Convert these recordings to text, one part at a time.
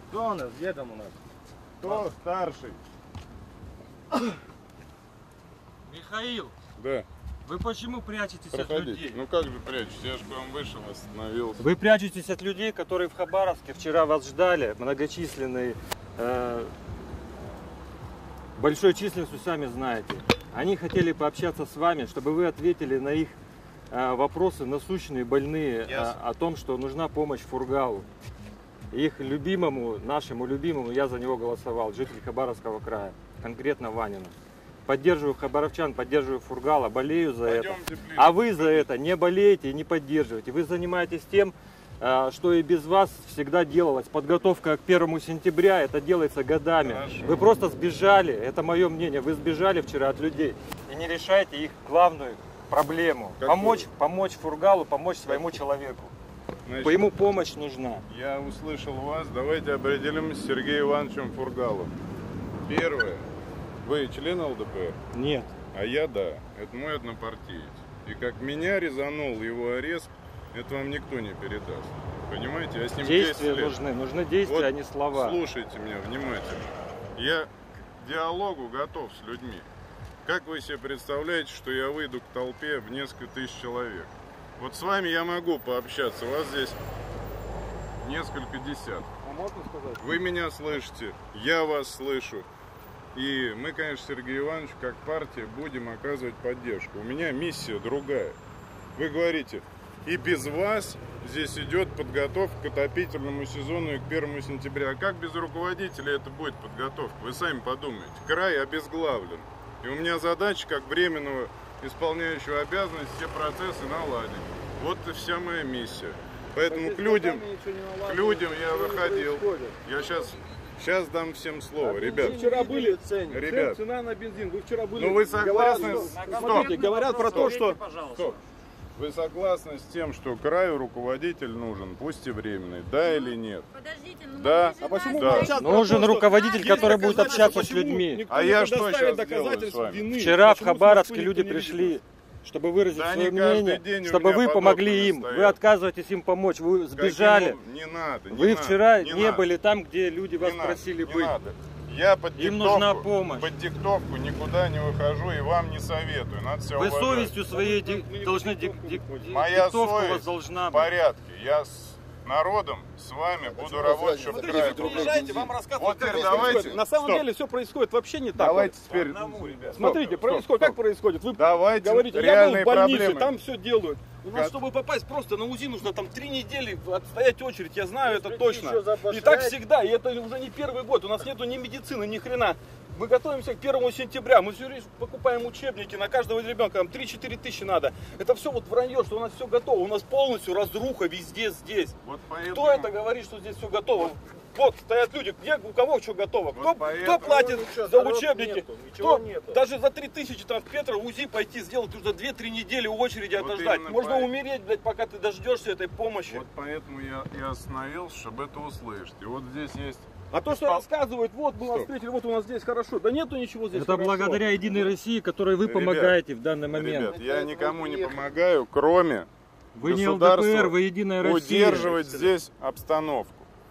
Кто у нас? Где там у нас? Кто старший? Михаил, Да. вы почему прячетесь от Проходите. людей? Ну как же прячусь? Я же к вам вышел, остановился. Вы прячетесь от людей, которые в Хабаровске вчера вас ждали, многочисленные, большой численностью, сами знаете. Они хотели пообщаться с вами, чтобы вы ответили на их вопросы насущные, больные, о том, что нужна помощь Фургалу. Их любимому, нашему любимому, я за него голосовал, житель Хабаровского края, конкретно Ванина. Поддерживаю хабаровчан, поддерживаю Фургала, болею за это. А вы за это не болеете и не поддерживаете. Вы занимаетесь тем, что и без вас всегда делалось. Подготовка к 1 сентября, это делается годами. Хорошо. Вы просто сбежали, это мое мнение, вы сбежали вчера от людей и не решаете их главную проблему. Помочь Фургалу, помочь своему человеку. Значит, Ему помощь нужна. я услышал вас. Давайте определимся с Сергеем Ивановичем Фургалом. Первое. Вы член ЛДПР? Нет. А я да. Это мой однопартиец. И как меня резанул его арест, это вам никто не передаст. Понимаете? Я с ним 10 Действия лет. нужны действия, Вот а не слова. Слушайте меня внимательно. Я к диалогу готов с людьми. Как вы себе представляете, что я выйду к толпе в несколько тысяч человек? Вот с вами я могу пообщаться. У вас здесь несколько десятков. А можно сказать? Вы меня слышите, я вас слышу. И мы, конечно, Сергей Иванович, как партия, будем оказывать поддержку. У меня миссия другая. Вы говорите, и без вас здесь идет подготовка к отопительному сезону и к 1 сентября. А как без руководителя это будет подготовка? Вы сами подумайте. Край обезглавлен. И у меня задача, как временного исполняющего обязанности, все процессы наладить. Вот и вся моя миссия. Поэтому к людям я выходил. Я сейчас дам всем слово, ребят. Вы вчера были, Ребят. цена на бензин, вы вчера были. Ну вы согласны? Смотрите, говорят про то, что... Стоп. Вы согласны с тем, что краю руководитель нужен, пусть и временный, да или нет? Подождите, Да. А почему Да. молчат про Нужен то, что руководитель, есть который будет доказательства, общаться с почему людьми. никто А не я что предоставит сейчас делаю доказательств с вами? вины? Вчера в Почему Хабаровске никто люди не видит? пришли, чтобы выразить Да свое не каждый мнение, день у чтобы меня вы помогли подобные им. Вы стоят. отказываетесь им помочь, вы сбежали. Не надо. Вы надо, вчера не не надо, были там, где люди вас не надо, просили не быть. надо. Я под Им нужна помощь. Под диктовку никуда не выхожу и вам не советую. Надо себя Вы уважать. совестью своей должны Моя диктовка у вас совесть должна в быть. порядке. Я с народом, с вами буду работать, чтобы Смотрите, край вы был. приезжаете, вам рассказывают, Вот как теперь здесь давайте. происходит. На самом Стоп. деле все происходит вообще не так. Давайте теперь. Смотрите, Стоп, происходит, стоп, как стоп. происходит. Вы Давайте говорите, я был реальные в больнице, проблемы. там все делают. У нас, Как? чтобы попасть просто на УЗИ, нужно там 3 недели отстоять очередь, я знаю это точно. еще запошлять. И так всегда, и это уже не первый год, у нас нету ни медицины, ни хрена. Мы готовимся к 1 сентября, мы все время покупаем учебники, на каждого ребенка там 3-4 тысячи надо. Это все вот вранье, что у нас все готово, у нас полностью разруха везде здесь. Вот поэтому- Кто это говорит, что здесь все готово? Вот стоят люди, где у кого что готово? Кто, поэтому- кто платит Ничего, за срок учебники? нету, ничего Кто нету. даже за 3000 там в Петрово УЗИ пойти сделать, нужно 2-3 недели очереди Вот отождать. именно Можно поэтому. умереть, блядь, пока ты дождешься этой помощи. Вот поэтому я и остановился, чтобы это услышать. И вот здесь есть... А то, что рассказывают, вот мы вас встретили, вот у нас здесь хорошо. Да нету ничего здесь Это хорошо. благодаря Единой России, которой вы Ребят, помогаете в данный момент. Ребят, я никому не помогаю, кроме Вы не государства ЛДПР, вы Единая Россия. удерживать здесь обстановку.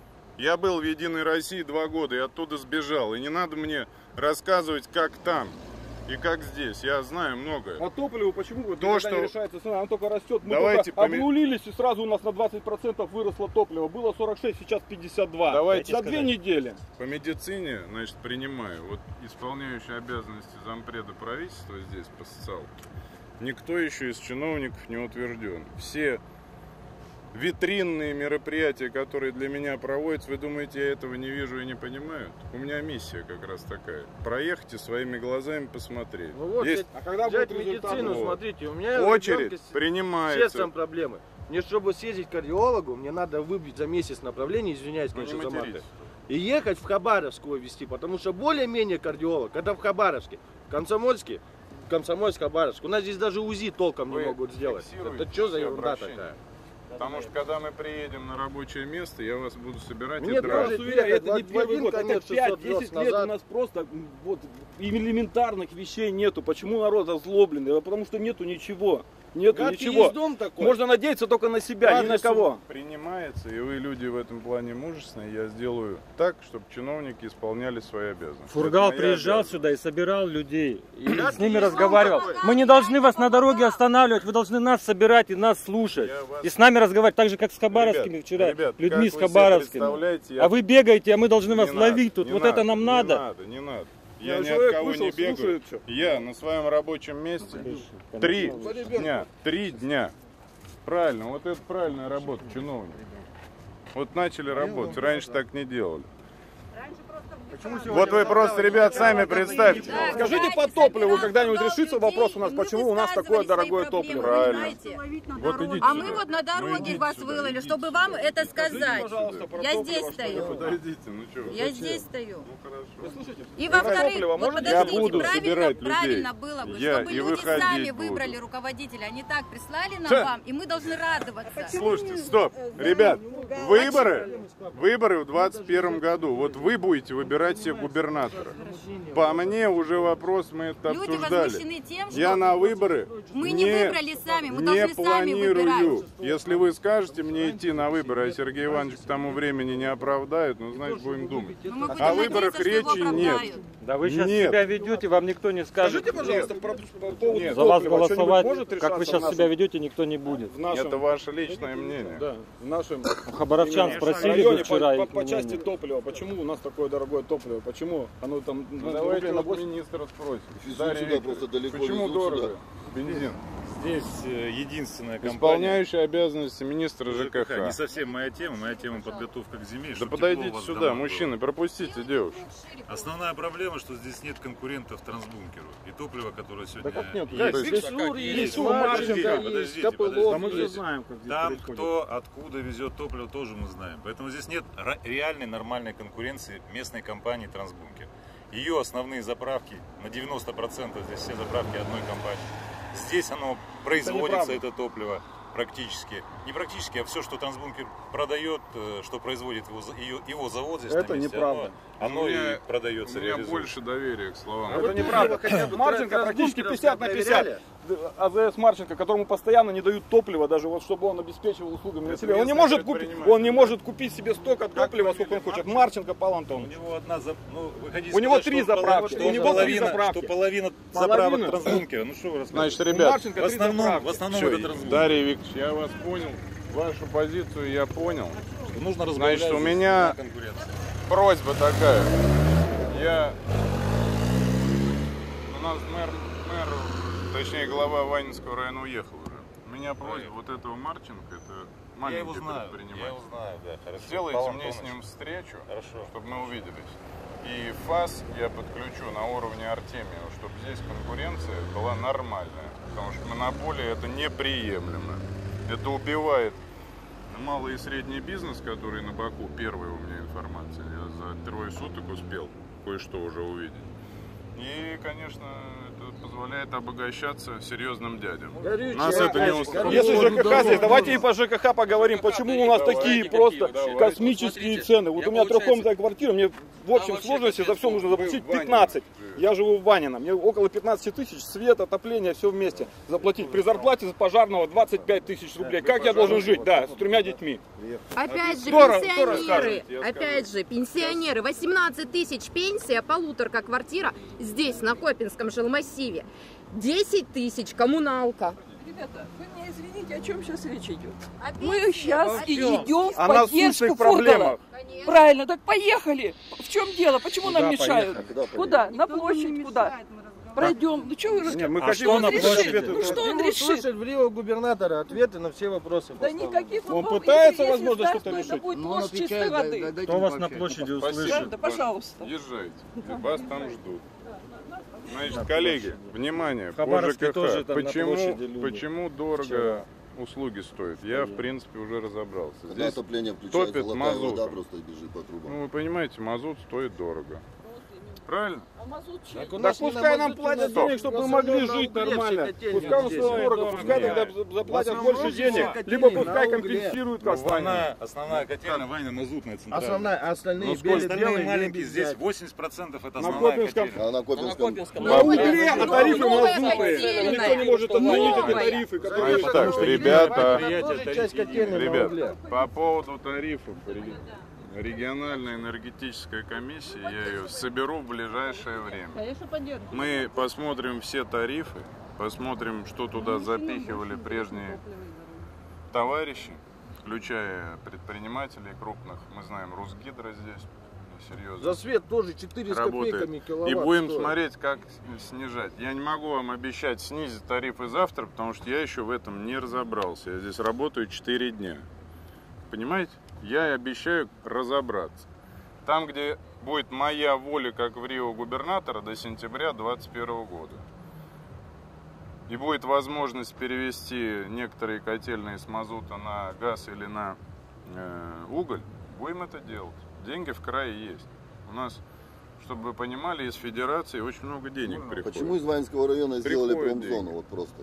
Я был в Единой России 2 года и оттуда сбежал. И не надо мне рассказывать, как там и как здесь. Я знаю многое. А топливо почему вот То, никогда что- не решается цена? Оно только растет. Мы Давайте только обнулились, и сразу у нас на 20% выросло топливо. Было 46, сейчас 52. Давайте За 2 недели. По медицине, значит, принимаю. Вот исполняющий обязанности зампреда правительства здесь по социалке. Никто еще из чиновников не утвержден. Все витринные мероприятия, которые для меня проводятся, вы думаете, я этого не вижу и не понимаю? У меня миссия как раз такая. Проехать и своими глазами посмотреть. Ну вот, Есть А когда взять будет результат? медицину, Вот. смотрите, у меня очередь ребенка с принимается. сердцем проблемы. Мне, чтобы съездить к кардиологу, мне надо выбить за месяц направление, извиняюсь, Ну, не конечно, за маты. материтесь. И ехать в Хабаровск его везти, потому что более-менее кардиолог, это в Хабаровске. Комсомольский, Хабаровск. У нас здесь даже УЗИ толком Вы не могут сделать. фиксируете Это что за все ерунда обращения? такая? Потому что когда мы приедем на рабочее место, я вас буду собирать Мне и Я драть. вас уверяю, это не в первый один год, это конец 600 5-10 верст лет назад. у нас просто вот элементарных вещей нету. Почему народ озлобленный? Да потому что нету ничего. Нет Гадкий ничего. есть дом такой. Можно надеяться только на себя, ни на кого. Принимается, и вы люди в этом плане мужественные. Я сделаю так, чтобы чиновники исполняли свои обязанности. Фургал Это моя приезжал обязанность. сюда и собирал людей. И Да, с ними ты разговаривал. такой. Мы не должны вас на дороге останавливать, вы должны нас собирать и нас слушать. Я вас- И с нами разговаривать, так же, как с хабаровскими вчера, Ребят, людьми как с вы себе хабаровскими. представляете, я- А вы бегаете, а мы должны Не вас надо, ловить тут. не Вот надо, это нам надо. Не надо. Я Я ни от человек кого вышел, не бегаю. слушает всё. Я на своем рабочем месте 3 дня. 3 дня. Правильно, вот это правильная работа чиновник. Вот начали работать, раньше так не делали. Вот вы просто, ребят, сами представьте. Скажите по топливу, когда-нибудь решится вопрос у нас, почему у нас такое дорогое топливо? Правильно. Вот идите А мы сюда. вот на дороге идите вас сюда, выловили, идите чтобы сюда. вам это сказать. Пожалуйста, про Я топливо, здесь что стою. Подойдите, ну что вы. Я здесь стою. Хорошо. И во-вторых, топливо вот можете? Я подождите, буду правильно, собирать людей. правильно было бы, Я чтобы и люди выходить сами буду. выбрали руководителя. Они так прислали нам Ша. вам, и мы должны радоваться. Слушайте, стоп. Ребят, выборы в 2021 году. Вот вы будете выбирать себе губернатора. По мне уже вопрос, мы это Люди обсуждали. возмущены тем, что Я на выборы мы не выбрали сами, мы не должны сами планирую. выбирать. Если вы скажете мне идти на выборы, а Сергей Иванович к тому времени не оправдает, ну, значит, будем думать. Но мы будем О выборах надеяться, что его речи нет. оправдают. Да вы сейчас Нет. себя ведете, вам никто не скажет. Скажите, пожалуйста, по поводу Нет. За вас топлива. Что-нибудь голосовать, может как вы решаться сейчас в нашем- себя ведете, никто не будет. в нашем, Это ваше личное мнение. да, в нашем Хабаровчан именно спросили бы районе вчера по, их по части мнение. топлива. Почему у нас такое дорогое топливо? Почему оно там Ну, ну, давайте рублей на вот 8? министра спросим. Везут Дарья сюда, Викторовна, просто далеко почему везут дорого сюда. бензин? Здесь единственная компания. Исполняющая обязанности министра ЖКХ. Не ЖКХ. совсем моя тема подготовка к зиме. Да чтобы тепло подойдите у вас сюда, дома было. мужчины, пропустите девушку. Основная проблема, что здесь нет конкурентов трансбункеру. И топливо, которое сегодня как нет? есть. Как? Здесь Как Лур есть? есть, Лур, Марченко подождите, есть, подождите, Копылов Да мы же есть. знаем, как здесь Там происходит. кто откуда везет топливо, тоже мы знаем. Поэтому здесь нет реальной нормальной конкуренции местной компании Трансбункер. Ее основные заправки, на 90% здесь все заправки одной компании. Здесь оно производится, это топливо, практически. Не практически, а все, что Трансбункер продает, что производит его завод здесь Это на месте, неправда. Оно У меня- и продается, У меня реализуется. больше доверия к словам. Это неправда. Марченко практически 50 на 50. АЗС Марченко, которому постоянно не дают топлива, даже вот чтобы он обеспечивал услугами населения. Он не местный может купить, предприниматель. он не может купить себе столько топлива, сколько он хочет. Марченко Павел У Антонович. него одна вы хотите У него сказать, 3 что заправки, что у него 3 половина, заправки. Что половина Половина. заправок Трансбункера. Ну что вы Значит, рассказываете? ребят, Марченко В 3 основном всё, это Трансбункер. Дарья Викторович, я вас понял. Вашу позицию я понял. Нужно Значит, разбавлять у здесь меня конкуренцию. просьба такая. У нас мэр, точнее глава Ванинского района уехал уже. У меня просьба вот этого Марченко, это Я его маленький знаю, предприниматель. да, хорошо. Сделайте Павел мне с Антонович. ним встречу, Хорошо. чтобы мы увиделись. И ФАС я подключу на уровне Артемия, чтобы здесь конкуренция была нормальная. Потому что монополия это неприемлемо. Это убивает малый и средний бизнес, который на боку. Первая у меня информация. Я за 3 суток успел кое-что уже увидеть. И, конечно, это позволяет обогащаться серьезным дядям. Нас это не устраивает. Если ЖКХ здесь, давайте и по ЖКХ поговорим, почему у нас такие просто космические цены. Вот у меня трехкомнатная квартира, мне в общем сложности за все нужно заплатить 15. Я живу в Ванино, мне около 15 тысяч, свет, отопление, все вместе заплатить. При зарплате пожарного 25 тысяч рублей. Как я должен жить? Да, с 3 детьми. Опять же, Кто пенсионеры, расскажет? Я опять же, пенсионеры, 18 тысяч пенсия, полуторка квартира здесь, на Копинском жилмассиве, 10 тысяч коммуналка. Ребята, вы меня извините, о чем сейчас речь идет? Опять Мы сейчас и идем в О поддержку насущных Фургала. проблемах. Правильно, так поехали. В чем дело? Почему нам мешают? Куда? На площадь, куда? Пройдем. Ну что вы Не, мы А хотим что на решить площади? ответы. Ну что он Хотим решит? услышать в Рио губернатора ответы на все вопросы. Да поставлены. никаких Он вопросов. пытается, Если возможно, так, что-то то это решить. будет Ну, он ложь чистой отвечает, воды. Кто вас на площади услышит? Правда, пожалуйста. Езжайте, вас там ждут. Значит, коллеги, внимание, по Хабаровске ЖКХ. тоже там на площади люди. Почему дорого услуги стоят? Я, в принципе, уже разобрался. Когда Здесь отопление включается, топит золотая вода мазутом. просто бежит по трубам. Ну, вы понимаете, мазут стоит дорого. Правильно? А мазут чей? Так у Да нас не пускай на нам мазуте, платят на денег, чтобы мы основном могли на жить угле нормально. все котельные Пускай у здесь. нас дорого, пускай Нет. тогда заплатят В больше основном денег, все либо котельные пускай на угле. компенсируют Ну, как станет. основная котельная, Ваня, мазутная центральная. Основная, а остальные Ну, сколько? Остальные белые, маленькие, без здесь взять. 80% это На основная Копинском. котельная. А на Копинском? На угле, а тарифы Новая мазутные. котельная. Никто не может отменить эти Новая. тарифы, которые... Так, ребята, Это тоже часть котельной на угле. ребят, по поводу тарифов. Региональная энергетическая комиссия, я ее соберу в ближайшее время. Конечно, поддерживаю. Мы посмотрим все тарифы, посмотрим, что туда запихивали прежние товарищи, включая предпринимателей крупных. Мы знаем, Русгидро здесь серьезно За свет тоже 4 с работает. копейками киловатт И будем стоит. смотреть, как снижать. Я не могу вам обещать снизить тарифы завтра, потому что я еще в этом не разобрался. Я здесь работаю 4 дня. Понимаете? Я обещаю разобраться. Там, где будет моя воля, как в Рио губернатора, до сентября 2021 года. И будет возможность перевести некоторые котельные с мазута на газ или на уголь, будем это делать. Деньги в крае есть. У нас, чтобы вы понимали, из федерации очень много денег приходит. Почему из Ваенского района сделали Приходят промзону? деньги. Вот просто.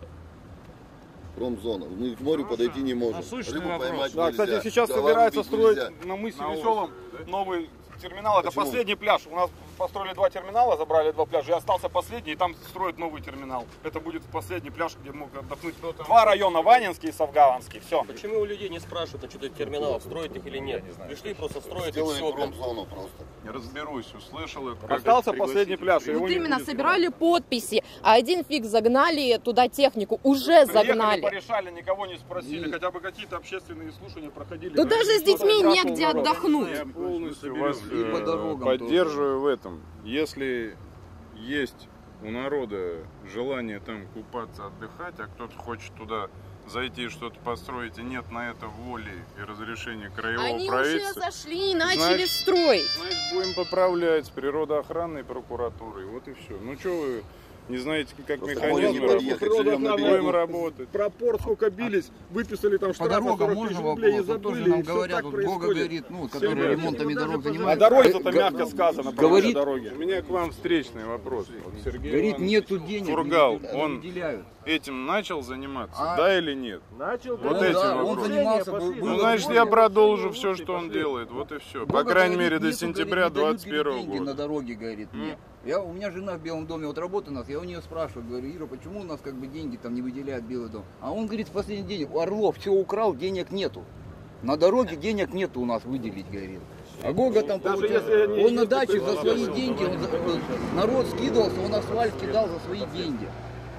Промзона. К морю подойти не можем. Рыбу поймать Да, нельзя. кстати, сейчас дрова собирается рубить строить нельзя. на мысе На Веселом острове, новый терминал. Это Почему? последний пляж. У нас построили 2 терминала, забрали 2 пляжа. И остался последний, и там строят новый терминал. Это будет последний пляж, где могут отдохнуть 2 района, Ванинский и Савгаванский. Все. Почему у людей не спрашивают, а что-то терминалов строить их или нет? Пришли просто строить и Сделали все. промзону просто. Разберусь, услышал это. Остался последний пляж. и его Вот не именно будет. собирали подписи, а один фиг загнали туда технику, уже Приехали, загнали. порешали, никого не спросили, хотя бы какие-то общественные слушания проходили. Да даже с детьми Кто-то негде здравствовал, народ. отдохнуть. Я полностью вас И по дорогам поддерживаю в этом. Если есть у народа желание там купаться, отдыхать, а кто-то хочет туда зайти и что-то построить, и нет на это воли и разрешения краевого Они уже правительства, зашли и начали Значит, строить. значит, будем поправлять с природоохранной прокуратурой. Вот и все. Ну что вы не знаете, как Просто механизм можно подъехать, работает? живем на Будем берегу. работать. Пропорт сколько бились, выписали там По штраф на дорогам 40 можно тысяч рублей и вопрос? Вот тоже забыли. нам и всё говорят, так вот Бога происходит. говорит, ну, который ребята, ремонтами дорог А занимается. дороги-то мягко сказано, про говорит- дороги. У меня к вам встречный вопрос. Вот Сергей Говорит, Иванович нету денег, Фургал, не он выделяют. этим начал заниматься, А- да или нет? Начал, Вот да, эти да, вопросы. Он занимался, Пошли. был- Ну, значит, я продолжу все, что он делает. Вот и все. По Бога крайней говорит, мере, до нету, сентября говорит, не дают 2021 деньги на года. дороге, говорит мне. У меня жена в Белом доме вот работает у нас, я у нее спрашиваю, говорю, Ира, почему у нас как бы деньги там не выделяют Белый дом? А он говорит, в последний день у Орлов все украл, денег нету. На дороге денег нету у нас выделить, говорит. А Гога там Даже получается, если они он на есть, даче то за свои деньги, народ скидывался, он асфальт кидал за свои деньги.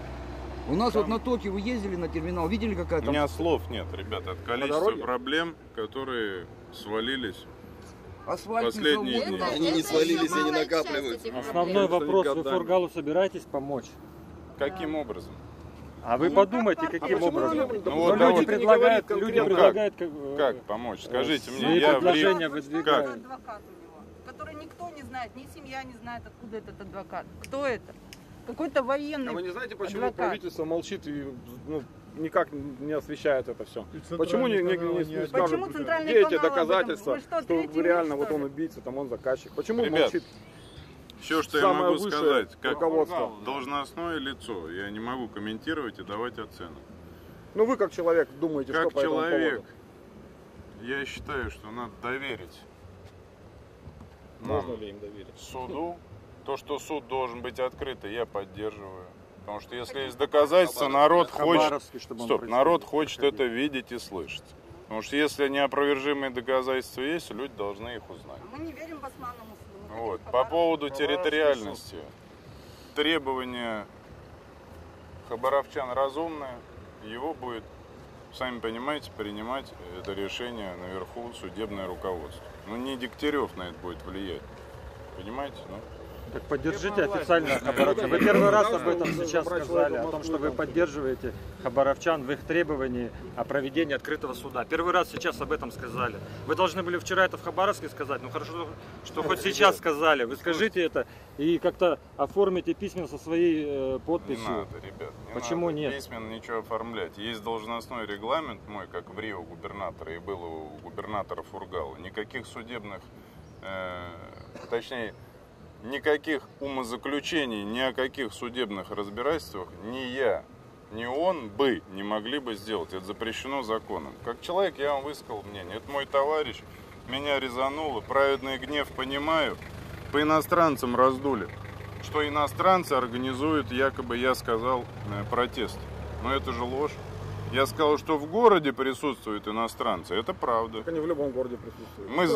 У нас вот на Токе вы ездили на терминал, видели какая У там... меня слов нет, ребята, от количества дороге? проблем, которые свалились. Асфальтный последние завод у дни. нас. Они не свалились, они накапливаются. Основной вопрос, вы Фургалу собираетесь помочь? Каким образом? А вы подумайте, каким образом. Ну, Но вот люди давайте. предлагают, Не люди говорит предлагают Как помочь? Скажите свои мне, я в предложения Рио. выдвигают. Адвокат у него, который никто не знает, ни семья не знает, откуда этот адвокат. Кто это? Какой-то А вы военный. не знаете, почему адвокат. правительство молчит и никак не освещает это все? Почему не скажут, Почему центральные где эти каналы об этом? доказательства, Вы что, что третий реально мир, вот что он ли? убийца, там он заказчик? Почему Ребят, молчит Все, что я самое могу высшее сказать, как руководство? должностное лицо, я не могу комментировать и давать оценок. Ну вы как человек думаете, что Как по этому человек, поводу? я считаю, что надо доверить Можно нам, ли им доверить? суду. То, что суд должен быть открытый, я поддерживаю. Потому что если есть доказательства, народ хочет, Хабаровский, чтобы он представил. народ хочет это видеть и слышать. Потому что если неопровержимые доказательства есть, люди должны их узнать. Мы не верим Басманову суду. мы Вот. хотим По Хабаровск. поводу территориальности. Требования хабаровчан разумные. Его будет, сами понимаете, принимать это решение наверху судебное руководство. Ну не Дегтярев на это будет влиять. Понимаете? Ну, Так поддержите официально хабаровчан. Вы первый раз об этом сейчас сказали, о том, что вы поддерживаете хабаровчан в их требовании о проведении открытого суда. Первый раз сейчас об этом сказали. Вы должны были вчера это в Хабаровске сказать, ну хорошо, что хоть сейчас сказали. Вы скажите это и как-то оформите письменно со своей не подписью. надо, ребят. Не Почему надо нет? письменно ничего оформлять. Есть должностной регламент мой, как в Рио губернатора и был у губернатора Фургала. Никаких судебных, точнее, никаких умозаключений, ни о каких судебных разбирательствах ни я, ни он бы не могли бы сделать. Это запрещено законом. Как человек я вам высказал мнение. Это мой товарищ, меня резануло. Праведный гнев понимаю. По иностранцам раздули, что иностранцы организуют, якобы я сказал, протест. Но это же ложь. Я сказал, что в городе присутствуют иностранцы. Это правда. Так они в любом городе присутствуют. Мы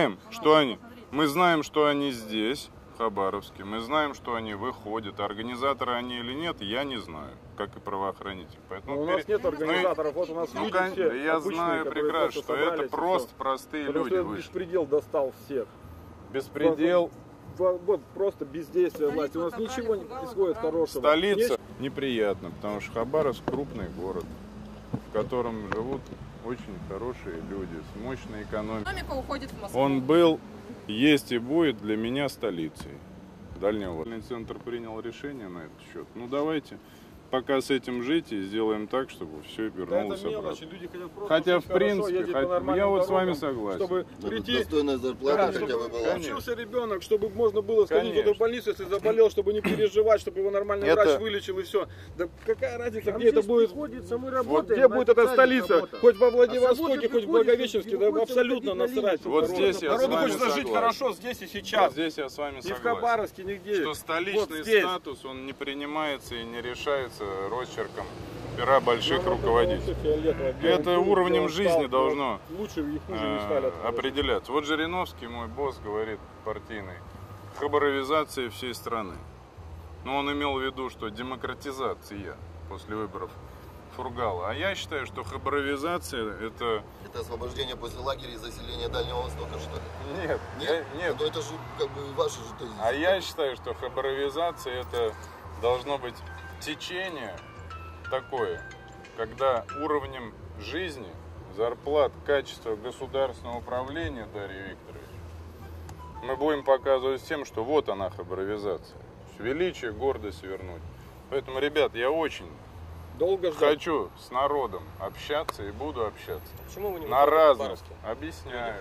знаем, что они здесь, в Хабаровске. Мы знаем, что они выходят. Организаторы они или нет, я не знаю, как и правоохранители. Поэтому у нас нет организаторов, вот у нас люди все я обычные, знаю прекрасно, что это просто все. простые Потому люди что вышли. Беспредел достал всех. Беспредел. Вот просто бездействие власти. У нас ничего не происходит хорошего. Столица неприятно, потому что Хабаровск крупный город, в котором живут очень хорошие люди с мощной экономикой. Экономика уходит в Москву. Он был, есть и будет для меня столицей Дальнего Востока. Центр принял решение на этот счет. Ну давайте пока с этим жить и сделаем так, чтобы все вернулось обратно. Хотя в принципе, я вот с вами согласен. Чтобы прийти, достойная зарплата хотя бы была. Учился ребенок, чтобы можно было сходить в эту больницу, если заболел, чтобы не переживать, чтобы его нормальный врач вылечил и все. Да какая разница, где это будет? Вот где будет эта столица? Хоть во Владивостоке, хоть в Благовещенске, да абсолютно насрать. Вот здесь я с вами хочется жить хорошо здесь и сейчас. Здесь я с вами согласен. Ни в Хабаровске, нигде. Что столичный статус, он не принимается и не решается росчерком пера больших руководителей. Это уровнем жизни должно определяться. Вот Жириновский, мой босс, говорит партийный, хабаровизация всей страны. Но он имел в виду, что демократизация после выборов Фургала. А я считаю, что хабаровизация это... Это освобождение после лагеря и заселение Дальнего Востока, что ли? Нет. Нет. Но это же как бы ваши же тезисы. А я считаю, что хабаровизация это должно быть течение такое, когда уровнем жизни, зарплат, качества государственного управления, Дарья Викторович, мы будем показывать тем, что вот она хабаровизация. Величие, гордость вернуть. Поэтому, ребят, я очень хочу с народом общаться и буду общаться. Почему вы не на разных. Объясняю.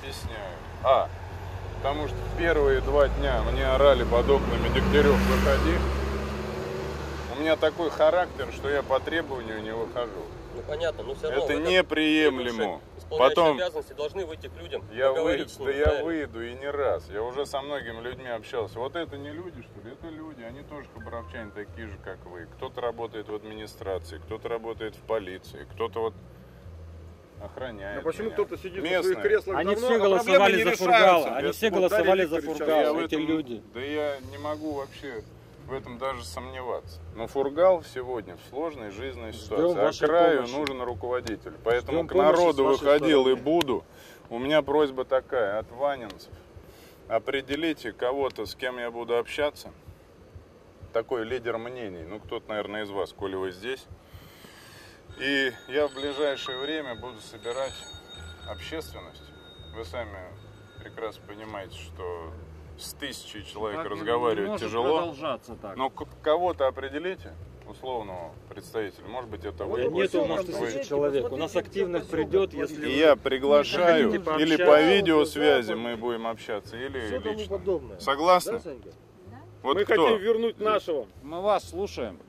Потому что первые 2 дня мне орали под окнами: Дегтярев, выходи. У меня такой характер, что я по требованию не выхожу. Ну понятно, но все равно. Это неприемлемо. Потом обязанности должны выйти к людям. Я выйду и не раз. Я уже со многими людьми общался. Вот это не люди, что ли? Это люди. Они тоже хабаровчане такие же, как вы. Кто-то работает в администрации, кто-то работает в полиции, кто-то вот охраняет. А почему кто-то сидит местные. в своих креслах? Они давно, все голосовали за Фургала. Они все голосовали за Фургала, эти люди. Да я не могу вообще в этом даже сомневаться. Но Фургал сегодня в сложной жизненной ситуации. А краю нужен руководитель. Поэтому к народу выходил и буду. У меня просьба такая от ванинцев. Определите кого-то, с кем я буду общаться. Такой лидер мнений. Ну, кто-то, наверное, из вас, коли вы здесь. И я в ближайшее время буду собирать общественность. Вы сами прекрасно понимаете, что с 1000 человек так разговаривать тяжело. Так. Но кого-то определите, условного представителя. Может быть, это вы. Нет у нас 1000 человек. У нас активность придет, если... И я приглашаю, или по видеосвязи мы будем общаться, или лично. Согласны? Вот мы хотим вернуть нашего. Мы вас слушаем.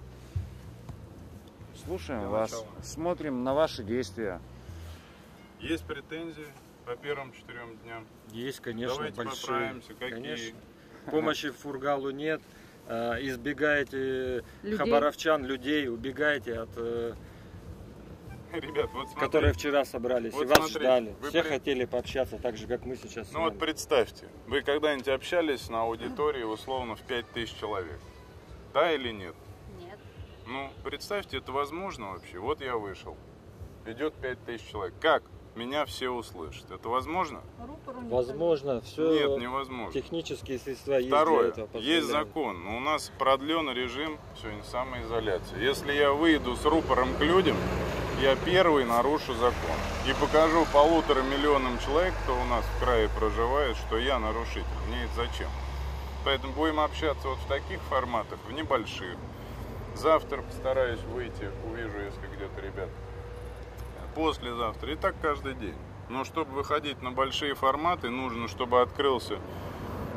Слушаем вас, смотрим на ваши действия. Есть претензии по первым 4 дням? Есть, конечно, давайте большие. Какие? Конечно. Помощи Фургалу нет. Избегаете хабаровчан, людей, убегаете от... Ребят, вот смотрите, которые вчера собрались вот и вас смотрите, ждали. Все хотели пообщаться так же, как мы сейчас. Ну вот представьте, вы когда-нибудь общались на аудитории условно в 5000 человек? Да или нет? Нет. Ну, представьте, это возможно вообще? Вот я вышел, идет 5000 человек. Как меня все услышат? Это возможно? Возможно, все. Нет, невозможно. Технические средства есть. Второе, для этого, есть закон, но у нас продлен режим сегодня самоизоляции. Если я выйду с рупором к людям, я первый нарушу закон. И покажу 1,5 миллионам человек, кто у нас в крае проживает, что я нарушитель. Мне это зачем? Поэтому будем общаться вот в таких форматах, в небольших. Завтра постараюсь выйти, увижу, если где-то ребят. Послезавтра. И так каждый день. Но чтобы выходить на большие форматы, нужно, чтобы открылся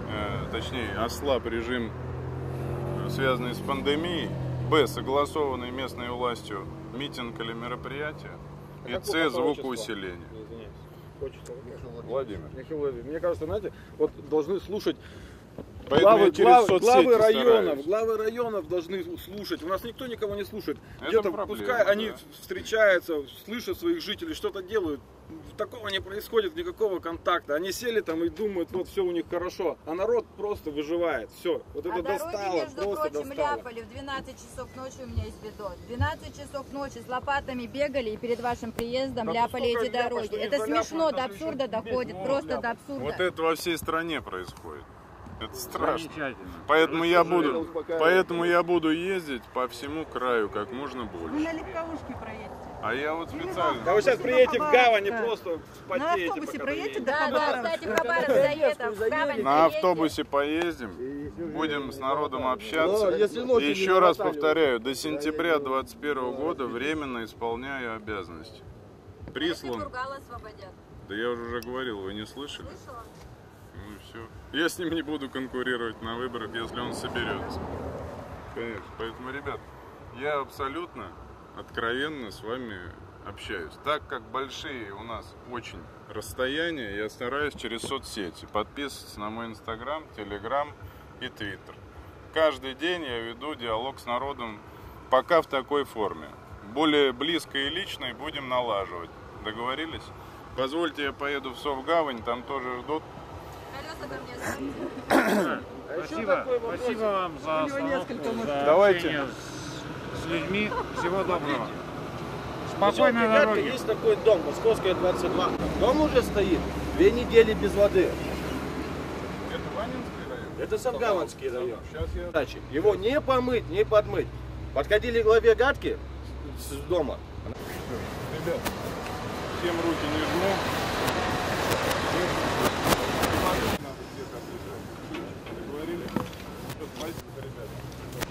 точнее, ослаб режим, связанный с пандемией, б, согласованный местной властью митинг или мероприятие, и с, звукоусиление. Владимир. Михаил Владимирович, мне кажется, знаете, вот должны слушать главы районов. Главы районов должны слушать. У нас никто никого не слушает. Где-то пускай они встречаются, слышат своих жителей, что-то делают. Такого не происходит, никакого контакта. Они сели там и думают, вот все у них хорошо. А народ просто выживает. Все. Вот это достало. Между прочим, ляпали в 12 часов ночи, у меня есть видос. В 12 часов ночи с лопатами бегали и перед вашим приездом ляпали эти дороги. Это смешно, до абсурда доходит. Просто до абсурда. Вот это во всей стране происходит. Это страшно. Поэтому я буду ездить по всему краю как можно больше. Вы на легковушке проедете. А я вот специально. Да вы сейчас приедете в гавань и просто потеете. На автобусе проедете до Хабаровска. Кстати, в Хабаровск заедем. В гавань на автобусе поездим, будем с народом общаться. И еще раз повторяю, до сентября 2021 года временно исполняю обязанности. Прислан. Да я уже говорил, вы не слышали? Слышала. Ну и все. Я с ним не буду конкурировать на выборах, если он соберется. Конечно. Поэтому, ребят, я абсолютно откровенно с вами общаюсь. Так как большие у нас очень расстояния, я стараюсь через соцсети подписываться на мой Инстаграм, Телеграм и Твиттер. Каждый день я веду диалог с народом пока в такой форме. Более близко и личной будем налаживать. Договорились? Позвольте, я поеду в Совгавань, там тоже ждут. Спасибо вам за остановку, за Давайте. общение с людьми. Всего доброго. Спокойной дороги. Есть такой дом, Московская 22. Дом уже стоит 2 недели без воды. Это Ванинский район? Это Совгаванский район. Его не помыть, не подмыть. Подходили к главе гадки с дома. Ребят, всем руки не жму. Договорились? Спасибо, ребята.